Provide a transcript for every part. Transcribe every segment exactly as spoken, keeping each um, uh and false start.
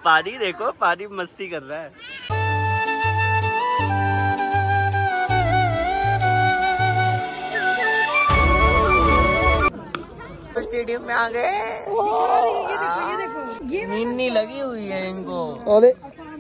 पानी देखो, पानी मस्ती कर रहा है। स्टेडियम में आ गए। ये देखो, ये मिन्नी लगी हुई है इनको। अरे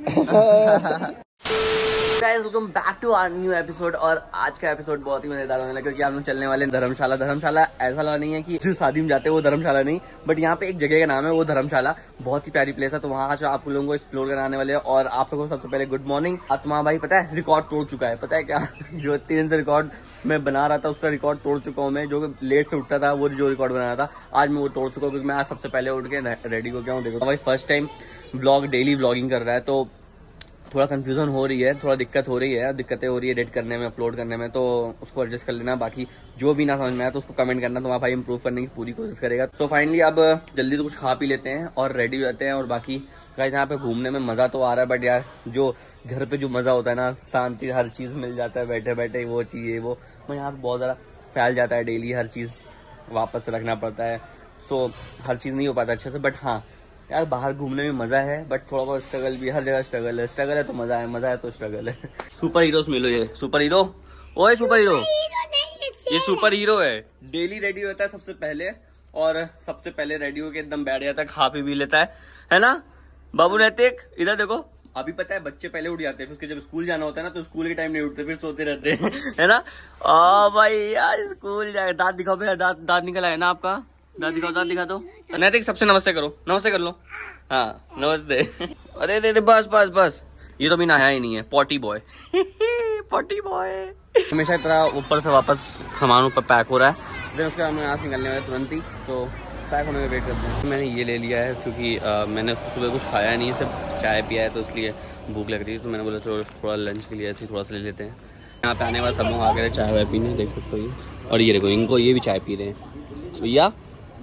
welcome back to our new episode. और आज का एपिसोड बहुत ही मजेदार होने लगा क्योंकि हम लोग चलने वाले धर्मशाला। धर्मशाला ऐसा लगा नहीं है कि जो शादी में जाते हैं वो धर्मशाला नहीं, बट यहाँ पे एक जगह का नाम है वो धर्मशाला। बहुत ही प्यारी प्लेस है, तो वहाँ से आप लोगों को एक्सप्लोर कराने वाले हैं। और आप सबको सबसे पहले गुड मॉर्निंग। आत्मा भाई पता है रिकॉर्ड तोड़ चुका है, पता है क्या? जो तीन से रिकॉर्ड मैं बना रहा था उसका रिकॉर्ड तोड़ चुका हूँ मैं। जो लेट से उठता था वो जो रिकॉर्ड बना रहा था आज मैं वो तोड़ चुका हूँ क्योंकि मैं आज सबसे पहले उठ के रेडी हो गया हूँ। देखो भाई first time vlog daily vlogging कर रहा है तो थोड़ा कंफ्यूजन हो रही है, थोड़ा दिक्कत हो रही है, दिक्कतें हो रही है एडिट करने में, अपलोड करने में, तो उसको एडजस्ट कर लेना। बाकी जो भी ना समझ में आया तो उसको कमेंट करना, तो वहाँ भाई इंप्रूव करने की पूरी कोशिश करेगा। तो फाइनली अब जल्दी से कुछ खा पी लेते हैं और रेडी हो जाते हैं। और बाकी गाइस यहाँ पे घूमने में मजा तो आ रहा है, बट यार जो घर पे जो मजा होता है ना, शांति, हर चीज मिल जाता है बैठे बैठे, वो चाहिए वो मैं यहाँ पे बहुत ज्यादा फैल जाता है। डेली हर चीज वापस रखना पड़ता है, सो हर चीज नहीं हो पाता अच्छे से। बट हाँ यार बाहर घूमने में मजा है, बट थोड़ा बहुत स्ट्रगल भी, हर जगह स्ट्रगल है। स्ट्रगल है तो मजा है, मजा है तो स्ट्रगल है। सुपर हीरोज मिलो, ये सुपर हीरो, ओए सुपर हीरो, ये सुपर हीरो है। डेली रेडी होता है सबसे पहले, और सबसे पहले रेडी होकर एकदम बैठ जाता है, खा पी भी लेता है, है ना बाबू नैतिक? इधर देखो, अभी पता है बच्चे पहले उठ जाते हैं, फिर उसके जब स्कूल जाना होता है ना तो स्कूल के टाइम नहीं उठते, फिर सोते रहते हैं, है ना? ओ भाई यार स्कूल जाए, दांत दिखाओ भैया, दांत दांत निकल आए ना आपका, दांत दिखाओ, दांत दिखा दो। नैतिक सबसे नमस्ते करो, नमस्ते कर लो। हाँ नमस्ते। अरे अरे बस बस बस, ये तो भी नहाया ही नहीं है, पॉटी बॉय। पॉटी बॉय हमेशा तरह ऊपर से वापस सामान ऊपर पैक हो रहा है, फिर उसके बाद हम यहाँ से निकलने वाले तुरंत ही, तो पैक होने में वेट करते हैं। मैंने ये ले लिया है क्योंकि आ, मैंने सुबह कुछ खाया नहीं है, सिर्फ चाय पिया है, तो इसलिए भूख लग रही है। तो मैंने बोला थोड़ा थोड़ा लंच के लिए ऐसे थोड़ा सा ले लेते हैं। यहाँ पे आने वाले सब लोग आ गए चाय वाय पीने, देख सकते हो ये। और ये देखो इनको, ये भी चाय पी रहे हैं भैया।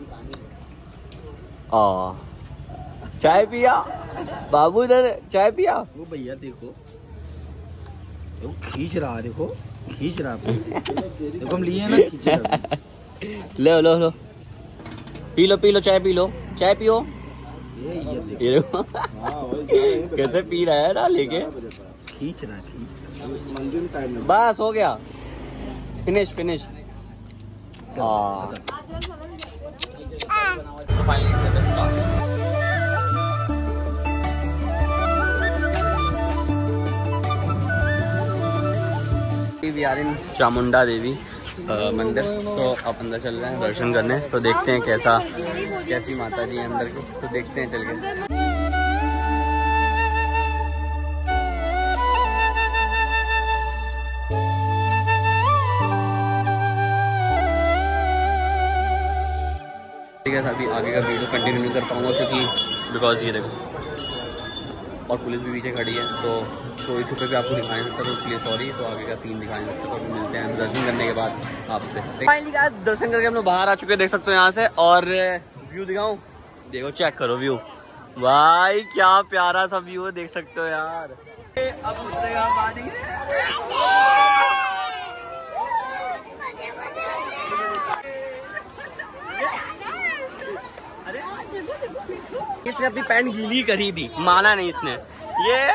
आ चाय पिया बाबू, इधर चाय पिया। वो भैया देखो वो खींच रहा, देखो खींच रहा, देखो हम लिए ना, खींच रहा। लो लो लो पी लो पी लो, चाय पी लो, चाय पियो। ये देखो कैसे पी रहा है ना, लेके खींच रहा, खींच। बस हो गया, finish finish. We are in Chamunda Devi मंदिर, तो अब अंदर चल रहे हैं दर्शन करने। तो देखते हैं कैसा कैसी माता जी है अंदर की, तो देखते हैं चल के। ठीक है, अभी आगे का वीडियो कंटिन्यू नहीं कर पाऊंगा क्योंकि बिकॉज ये देखो और पुलिस भी पीछे खड़ी है, तो चोरी छुपे भी आपको दिखाई सकता, तो इसलिए सॉरी। तो आगे का सीन दिखाई सकता, तो अभी मिलते हैं दर्शन करने के बाद आपसे। फाइनली गाइस दर्शन करके हम लोग बाहर आ चुके हैं, देख सकते हो यहाँ से। और व्यू दिखाऊं, देखो चेक करो व्यू, भाई क्या प्यारा सा व्यू है, देख सकते हो यार। अब उतरेगा पानी, इसने अपनी पैंट गीली करी थी, माना नहीं इसने ये।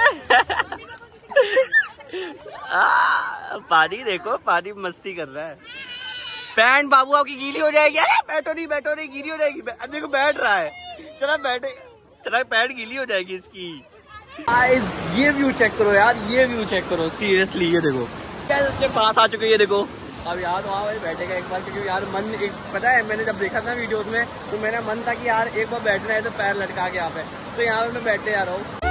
आ, पानी देखो, पानी मस्ती कर रहा है। पैंट बाबू आपकी गीली हो जाएगी। अरे बैठो नहीं बैठो नहीं, गीली हो जाएगी। देखो बैठ रहा है, चला बैठे, चला पैंट गीली हो जाएगी इसकी। ये व्यू चेक करो यार, ये व्यू चेक करो सीरियसली, ये देखो क्या उसके पास आ चुके, ये देखो। अब यार वहाँ भाई बैठेगा एक बार, क्योंकि यार मन एक पता है, मैंने जब देखा था वीडियोस में तो मेरा मन था कि यार एक बार बैठना है तो पैर लटका के यहाँ पे, तो यहाँ पे मैं बैठते जा रहा हूँ।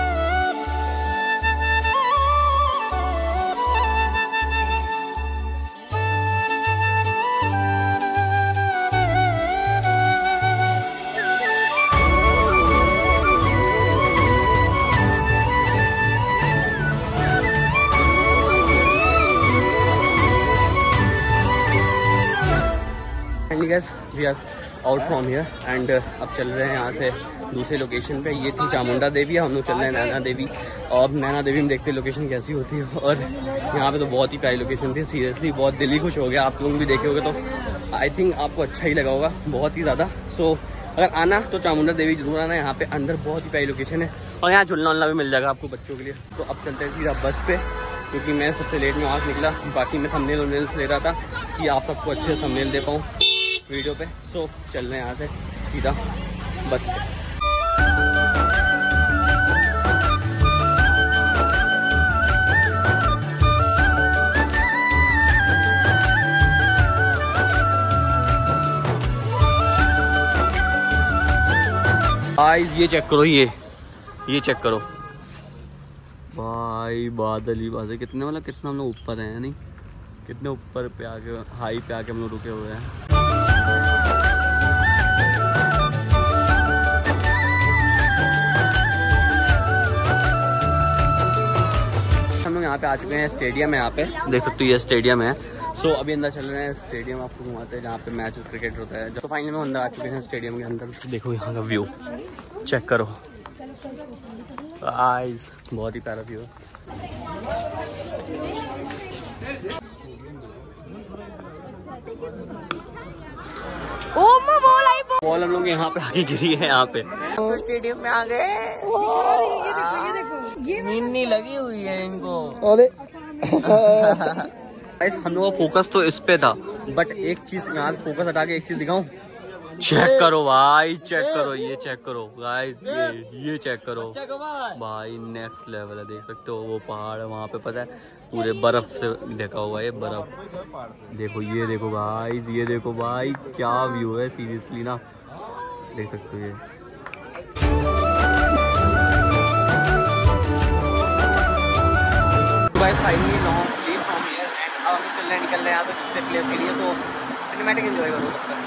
Guys, we are out from here and uh, अब चल रहे हैं यहाँ से दूसरे लोकेशन पे। ये थी चामुंडा देवी, हम लोग चल रहे हैं नैना देवी। और नैना देवी में देखते हैं लोकेशन कैसी होती है। और यहाँ पे तो बहुत ही प्यारी लोकेशन थी, सीरियसली बहुत दिल ही खुश हो गया। आप लोग भी देखे होगे तो आई थिंक आपको अच्छा ही लगा होगा, बहुत ही ज़्यादा। सो so, अगर आना तो चामुंडा देवी जरूर आना, यहाँ पे अंदर बहुत ही प्यारी लोकेशन है। और यहाँ झुलना उलना भी मिल जाएगा आपको बच्चों के लिए। तो अब चलते हैं सीधा बस पे, क्योंकि मैं सबसे लेट में वहाँ से निकला। बाकी मैं थंबनेल वंबनेल ले रहा था कि आप सबको अच्छे से थंबनेल दे पाऊँ वीडियो पे। सो चल रहे हैं यहाँ से सीधा बस पे। भाई ये चेक करो, ये ये चेक करो भाई, बादल ही बादल। कितने मतलब कितना हम लोग ऊपर हैं, नहीं कितने ऊपर पे आके हाई पे आके हम लोग रुके हुए हैं। हम लोग यहाँ पे आ चुके हैं स्टेडियम है, यहाँ पे देख सकते हो ये स्टेडियम है। सो so, अभी अंदर चल रहे हैं स्टेडियम, आपको घुमाते हैं जहाँ पे मैच क्रिकेट होता है। तो फाइनली में अंदर आ चुके हैं स्टेडियम के अंदर। देखो यहाँ का व्यू चेक करो गाइस, बहुत ही प्यारा व्यू है। बॉल हम लोग यहाँ पे आके गिरी है, यहाँ पे तो स्टेडियम में आ गए। नींद लगी हुई है इनको। अरे हम लोग का फोकस तो इस पे था, बट एक चीज यहाँ से फोकस हटा के एक चीज दिखाऊं। चेक करो भाई, चेक करो, ये चेक करो गाइस, ये ये चेक करो भाई, नेक्स्ट लेवल है। देख सकते हो वो पहाड़ है वहाँ पे, पता है पूरे बर्फ से ढका हुआ है बर्फ। देखो ये देखो गाइस, ये देखो भाई, क्या व्यू है सीरियसली ना, देख सकते हो ये। फाइनली लॉन्ग अब हम चल रहे निकल रहे हैं यहाँ से दूसरे प्लेस के लिए। तो सिनेमैटिक एंजॉय करो तब तक।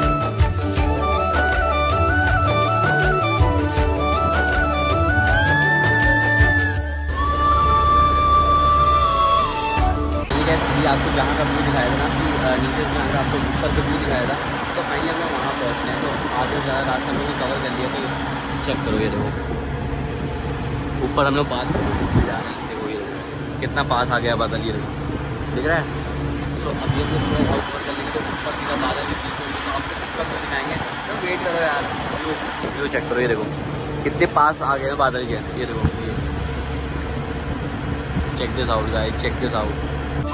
ये आपको जहाँ का व्यू दिखाया था ना कि नीचे से जहाँ का आपको ऊपर का व्यू दिखाया था, तो फाइनली हम लोग वहाँ पहुँचते हैं। तो आगे ज़्यादा रास्ता हम लोग कवर कर लिया। तो चेक करो ये देखो ऊपर हम लोग पास जा रहे हैं। देखो ये कितना पास आ गया बादल, ये देखो दिख रहा है। तो अब ये तो थोड़ा ऊपर कर लेंगे, तो ऊपर सीधा बादल भी तो आपको ऊपर तो दिखाएंगे। तो वेट करो यार, व्यू चेक करो, ये देखो कितने पास आ गए बादल के। ये देखो ये check this out guys, check this out.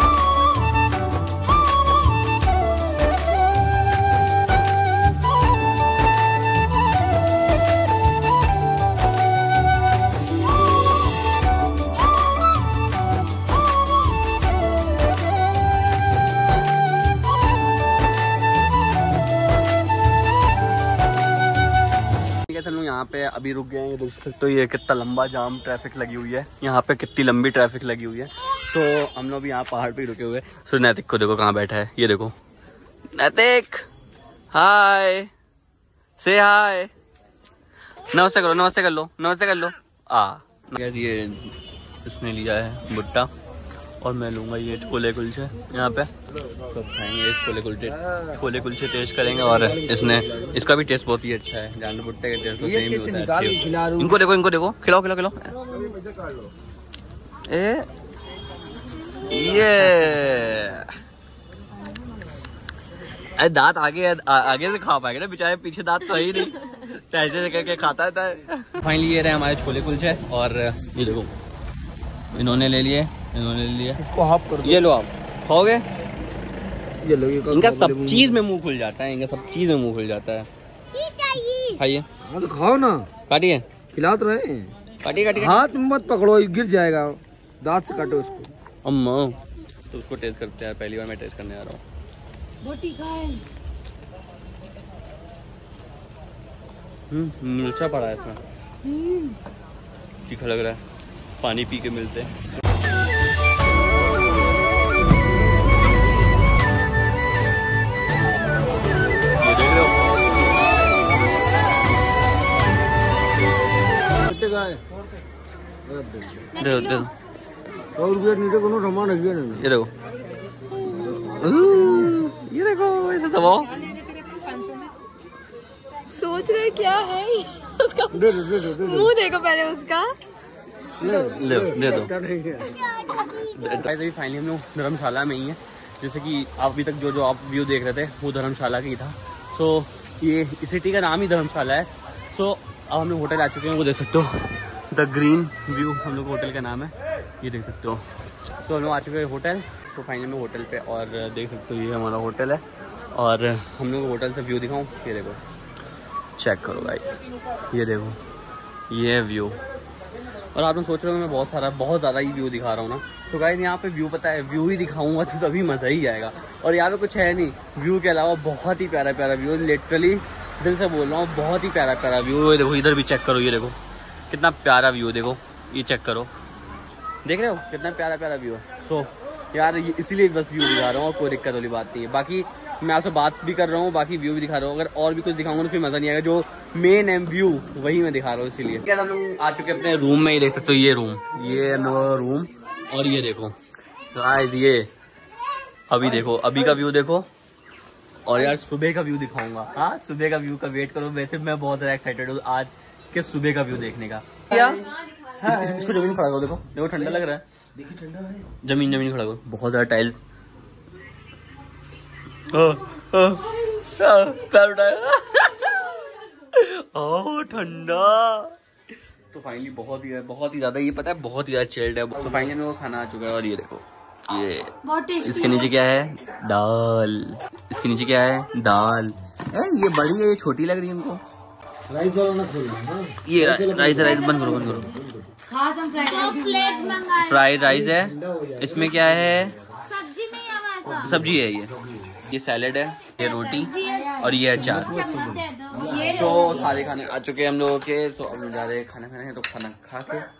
हम लोग यहाँ पे अभी रुक गए हैं। देख सकते हो ये कितना लंबा जाम ट्रैफिक लगी हुई है, यहाँ पे कितनी लंबी ट्रैफिक लगी हुई है। तो हम लोग भी यहाँ पहाड़ पे रुके हुए। सो नैतिक को देखो कहाँ बैठा है, ये देखो नैतिक, हाय से हाय, नमस्ते करो, नमस्ते कर लो, नमस्ते कर लो। आ ये इसने लिया है भुट्टा और मैं लूँगा ये छोले कुलचे यहाँ पे। तो खाएंगे इस छोले कुलचे, छोले कुलचे टेस्ट करेंगे। और इसने इसका भी टेस्ट बहुत ही अच्छा है, जानवर भुट्टे का टेस्ट तो सेम ही होता है। इनको देखो, इनको देखो, खिलाओ खिलाओ खिलाओ। ए ये अरे दांत आगे आ, आगे से खा पाएगा ना, बेचारे पीछे दांत तो है ही नहीं, ऐसे करके खाता है। फाइनली ये रहे हमारे छोले कुलचे। और ये देखो इन्होंने ले लिए, इन्होंने ले लिया। इसको हाफ कर दो, ये लो आप खाओगे। ये लो, ये इनका सब चीज में मुंह खुल जाता है, इनका सब चीज में मुंह खुल जाता है। खाइए। हाँ तो खाओ ना, काटिए, खिला तो रहे हैं। काटिए काटिए, हाथ मत पकड़ो, गिर जाएगा, दांत से काटो इसको। अम्मा तो उसको टेस्ट करते हैं, पहली बार मैं टेस्ट करने आ रहा हूँ। हम्म मिर्चा पड़ा है इसमें, तीखा लग रहा है, पानी पी के मिलते हैं। ये देख रहे हो दे दे और नीचे कोनो रमान है ना, ये देखो, ये देखो ऐसे दबाओ। सोच रहे क्या है उसका, मुंह देखो पहले उसका। ले ले दे दो। फाइनली हम लोग धर्मशाला में ही है, जैसे कि अभी तक जो जो आप व्यू देख रहे थे वो धर्मशाला की था। सो ये इस सिटी का नाम ही धर्मशाला है। सो अब हम लोग होटल आ चुके हैं, वो देख सकते हो द ग्रीन व्यू हम लोग होटल का नाम है, ये देख सकते हो। तो हम लोग आ चुके हैं होटल। तो फाइनल में होटल पे, और देख सकते हो ये हमारा होटल है। और हम लोग होटल से व्यू दिखाऊं, ये देखो, चेक करो गाइस, ये देखो ये व्यू। और आप लोग सोच रहे हो मैं बहुत सारा बहुत ज़्यादा ही व्यू दिखा रहा हूँ ना, तो गाइस यहाँ पे व्यू पता है, व्यू ही दिखाऊंगा तो तभी मज़ा ही आएगा। और यहाँ पे कुछ है नहीं, व्यू के अलावा बहुत ही प्यारा प्यारा व्यू, लिटरली दिल से बोल रहा हूँ, बहुत ही प्यारा प्यारा व्यू। देखो इधर भी चेक करो, ये देखो कितना प्यारा व्यू, देखो ये चेक करो, देख रहे हो कितना प्यारा प्यारा व्यू है। सो यार इसीलिए बस व्यू दिखा रहा हूँ, कोई दिक्कत वाली बात नहीं है। बाकी मैं आपसे बात भी कर रहा हूँ, बाकी व्यू भी दिखा रहा हूँ। अगर और भी कुछ दिखाऊंगा तो फिर मज़ा नहीं आएगा, जो मेन है व्यू वही मैं दिखा रहा हूँ। इसीलिए क्या हम लोग आ चुके अपने रूम में, ये देख सकते हो ये रूम, ये हम लोग रूम। और ये देखो गाइस, ये अभी देखो अभी का व्यू देखो। और यार सुबह का व्यू दिखाऊंगा, हाँ सुबह का व्यू का वेट करो। वैसे मैं बहुत ज़्यादा एक्साइटेड हूँ आज के सुबह का व्यू देखने का। क्या हाँ, इस, इसको जमीन खड़ा करो, देखो देखो ठंडा लग रहा है, देखिए ठंडा है, जमीन जमीन खड़ा करो, बहुत ज़्यादा टाइल्स। पैर उठाया ओह ठंडा। तो फाइनली बहुत ही बहुत ही ज्यादा, ये पता है बहुत ही ज्यादा चिल्ड है। तो फाइनली मेरे को खाना आ चुका है। और ये देखो ये इसके नीचे क्या है, दाल। इसके नीचे क्या है, दाल। ए, ये बड़ी है, ये छोटी लग रही है हमको। राइस वाला ना, ये राइस राइस बंद करो बंद करो। फ्राइड राइस है, इसमें क्या है, सब्जी है, ये ये सैलेड है, ये रोटी और ये अचार। तो सारे खाने आ चुके हैं हम लोगों के। तो अब जा रहे हैं खाना खाने, तो खाना खा के